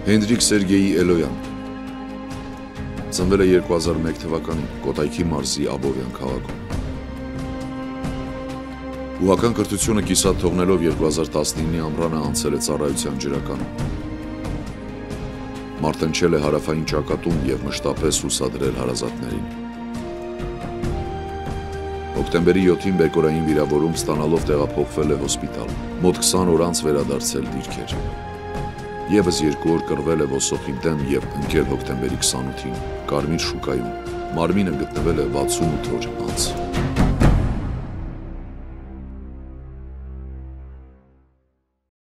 Հենդրիկ Սերգեյի Էլոյան ծնվել է 2001 թվականին Կոտայքի մարզի Աբովյան քաղաքում։ Ուղղական կրթությունը կիսատ թողնելով 2019-ի ամռանը անցել է ծառայության ջրականում։ Մարտնչել է հարավային ճակատում և մշտապես հուսադրել հարազատներին։ Հոկտեմբերի 7-ին բեկորային վիրավորում ստանալով տեղափոխվել է հոսպիտալ, մոտ 20 օր անց վերադարձել դիրքեր։ Եվս 2 օր կռվել է ոսոխի դեմ և ընկել հոկտեմբերի 28-ին Կարմիր շուկայում, մարմինը գտնվել է 68 օր անց։